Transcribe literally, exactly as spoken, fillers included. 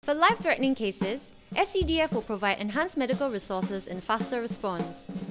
For life-threatening cases, S C D F will provide enhanced medical resources and faster response.